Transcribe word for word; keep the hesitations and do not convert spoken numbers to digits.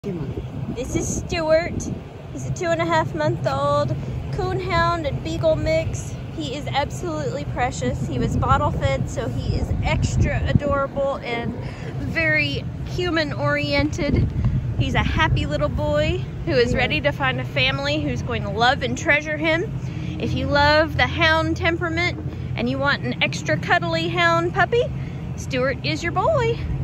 This is Stuart. He's a two and a half month old Coonhound and Beagle mix. He is absolutely precious. He was bottle fed, so he is extra adorable and very human oriented. He's a happy little boy who is ready to find a family who's going to love and treasure him. If you love the hound temperament and you want an extra cuddly hound puppy, Stuart is your boy.